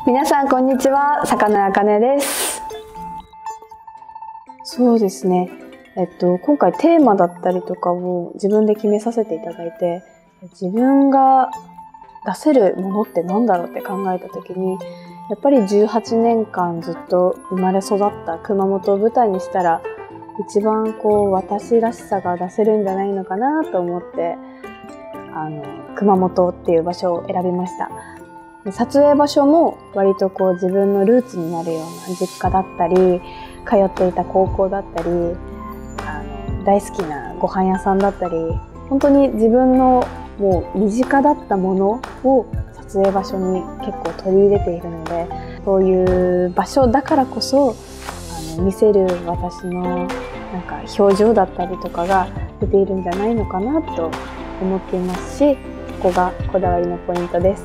皆さんこんにちは、坂野茜です。そうですね、今回テーマだったりとかを自分で決めさせていただいて、自分が出せるものって何だろうって考えた時に、やっぱり18年間ずっと生まれ育った熊本を舞台にしたら一番私らしさが出せるんじゃないのかなと思って、熊本っていう場所を選びました。撮影場所も割と自分のルーツになるような実家だったり、通っていた高校だったり、大好きなご飯屋さんだったり、本当に自分のもう身近だったものを撮影場所に結構取り入れているので、そういう場所だからこそ見せる私の表情だったりとかが出ているんじゃないのかなと思っていますし、ここがこだわりのポイントです。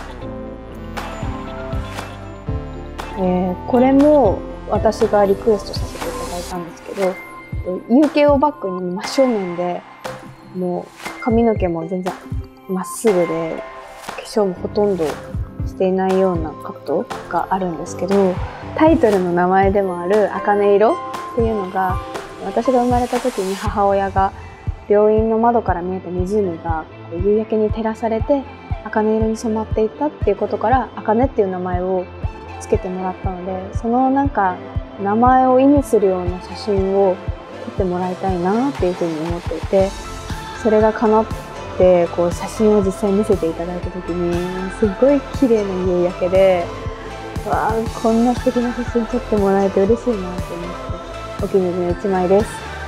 これも私がリクエストさせていただいたんですけど、夕景をバックに真正面で、もう髪の毛も全然まっすぐで、化粧もほとんどしていないような角度があるんですけど、タイトルの名前でもある茜色っていうのが、私が生まれた時に母親が病院の窓から見えた湖が夕焼けに照らされて茜色に染まっていったっていうことから、茜っていう名前をつけてもらったので、その名前を意味するような写真を撮ってもらいたいなっていうふうに思っていて、それが叶って写真を実際見せていただいた時に、すごい綺麗な夕焼けで、わあ、こんな素敵な写真撮ってもらえて嬉しいなと思ってお気に入りの一枚です。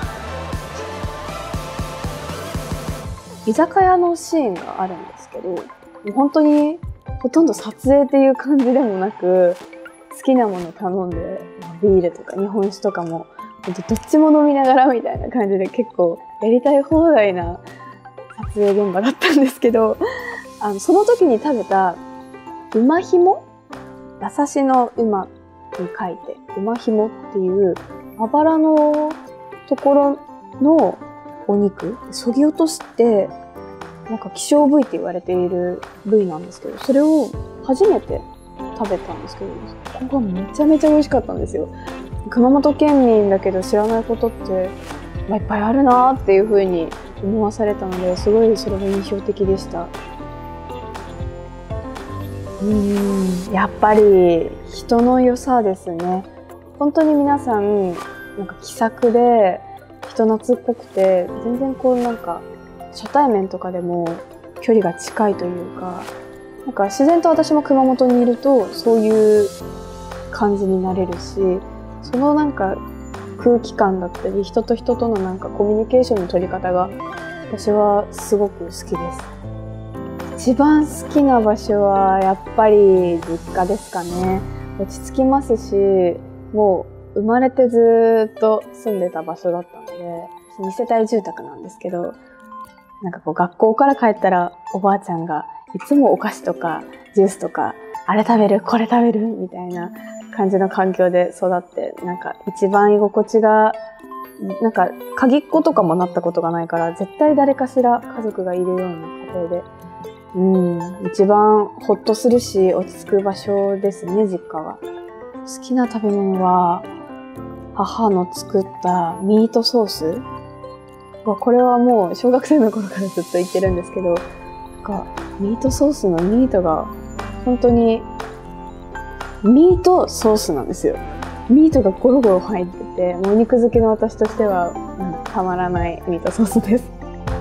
居酒屋のシーンがあるんですけど、本当にほとんど撮影っていう感じでもなく、好きなもの頼んで、ビールとか日本酒とかもどっちも飲みながらみたいな感じで、結構やりたい放題な撮影現場だったんですけど、その時に食べた馬ひも、馬刺しの馬に書いて馬ひもっていうまばらのところのお肉、そぎ落として希少部位って言われている部位なんですけど、それを初めて食べたんですけど、ここがめちゃめちゃ美味しかったんですよ。熊本県民だけど知らないことっていっぱいあるなっていう風に思わされたので、すごいそれが印象的でした。やっぱり人の良さですね。本当に皆さん気さくで人懐っこくて、全然初対面とかでも距離が近いというか、自然と私も熊本にいるとそういう感じになれるし、その空気感だったり、人と人とのコミュニケーションの取り方が私はすごく好きです。一番好きな場所はやっぱり実家ですかね。落ち着きますし、もう生まれてずっと住んでた場所だったので、2世帯住宅なんですけど、学校から帰ったらおばあちゃんがいつもお菓子とかジュースとか、あれ食べるこれ食べるみたいな感じの環境で育って、一番居心地が鍵っ子とかもなったことがないから、絶対誰かしら家族がいるような家庭で、一番ほっとするし落ち着く場所ですね、実家は。好きな食べ物は母の作ったミートソース。これはもう小学生の頃からずっと言ってるんですけど、ミートソースのミートが本当にミートソースなんですよ。ミートがゴロゴロ入ってて、もうお肉好きの私としては、たまらないミートソースです。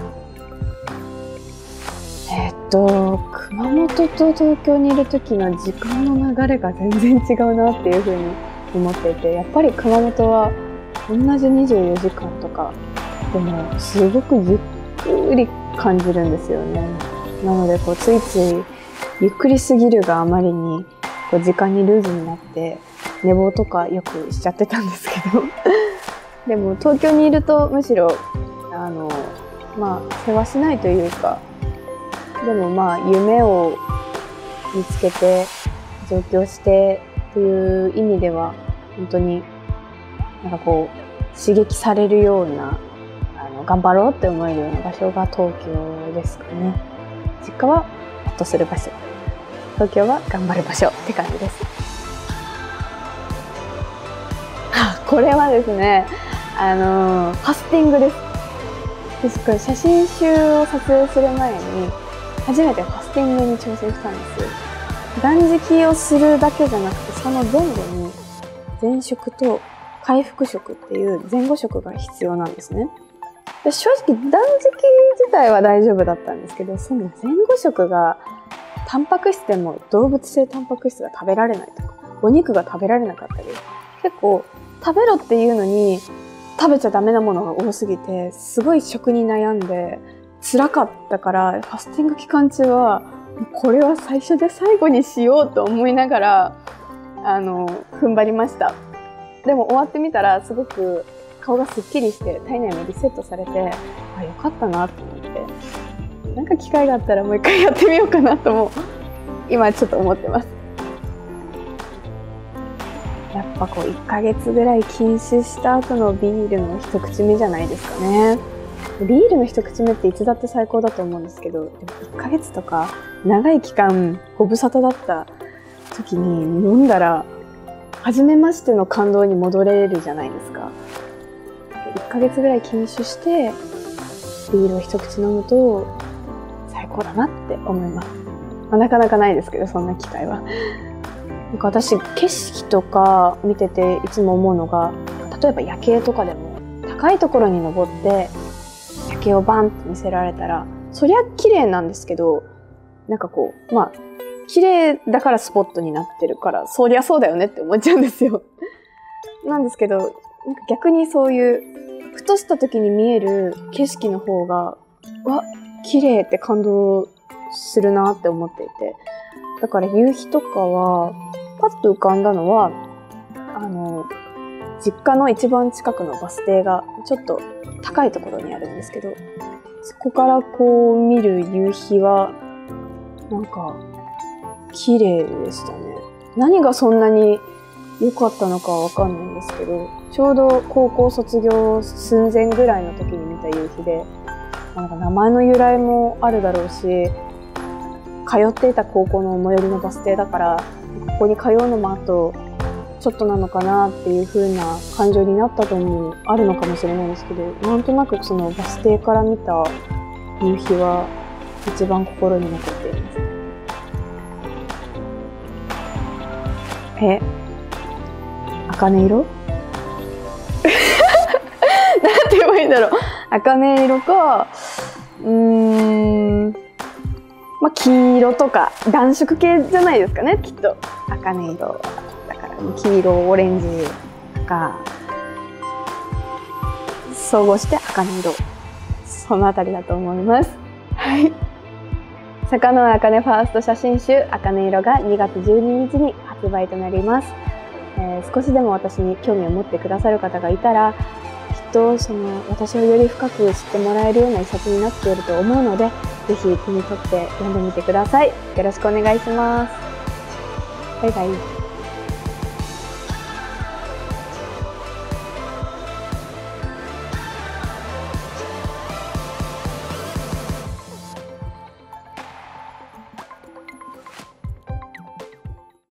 熊本と東京にいる時の時間の流れが全然違うなっていうふうに思っていて、やっぱり熊本は同じ24時間とかでもすごくゆっくり感じるんですよね。なのでついついゆっくりすぎるがあまりに時間にルーズになって寝坊とかよくしちゃってたんですけどでも東京にいるとむしろ世話しないというか、でも夢を見つけて上京してっていう意味では本当に刺激されるような頑張ろうって思えるような場所が東京ですかね。実家はほっとする場所。 東京は頑張る場所って感じです。これはですね、ファスティングです。私これ写真集を撮影する前に初めてファスティングに挑戦したんですよ。断食をするだけじゃなくて、その前後に前食と回復食っていう前後食が必要なんですね。で、正直断食自体は大丈夫だったんですけど、その前後食がタンパク質でも動物性タンパク質が食べられないとか、お肉が食べられなかったり、結構食べろっていうのに食べちゃダメなものが多すぎて、すごい食に悩んで辛かったから、ファスティング期間中はこれは最初で最後にしようと思いながら踏ん張りました。でも終わってみたらすごく顔がすっきりして体内もリセットされて、よかったなと思って、なんか機会があったらもう一回やってみようかなとも今ちょっと思ってます。やっぱこう1ヶ月ぐらい禁酒した後のビールの一口目じゃないですかね。ビールの一口目っていつだって最高だと思うんですけど、でも1ヶ月とか長い期間ご無沙汰だった時に飲んだら初めましての感動に戻れるじゃないですか。1ヶ月ぐらい禁酒してビールを一口飲むと最高だなって思います。なかなかないですけど、そんな機会は。なんか私、景色とか見てていつも思うのが、例えば夜景とかでも高いところに登って夜景をバンって見せられたら、そりゃ綺麗なんですけど、なんかこう、綺麗だからスポットになってるから、そりゃそうだよねって思っちゃうんですよ。なんですけど、なんか逆にそういうふとした時に見える景色の方が、綺麗って感動するなって思っていて、だから夕日とかはパッと浮かんだのは、実家の一番近くのバス停がちょっと高いところにあるんですけど、そこからこう見る夕日はなんか綺麗でしたね。何がそんなに良かったのかはわかんないんですけど、ちょうど高校卒業寸前ぐらいの時に見た夕日で、なんか名前の由来もあるだろうし、通っていた高校の最寄りのバス停だから、ここに通うのもあとちょっとなのかなっていう風な感情になったともあるのかもしれないですけど、なんとなくそのバス停から見た夕日は一番心に残っています。茜色なんて言えばいいんだろう。茜色か、黄色とか暖色系じゃないですかね、きっと。茜色だから黄色、オレンジとか総合して茜色、そのあたりだと思います。はい。坂上茜ファースト写真集「茜色」が2月12日に発売となります。少しでも私に興味を持ってくださる方がいたら、きっと私をより深く知ってもらえるような一冊になっていると思うので、ぜひ手に取って読んでみてください。よろしくお願いします。バイバイ。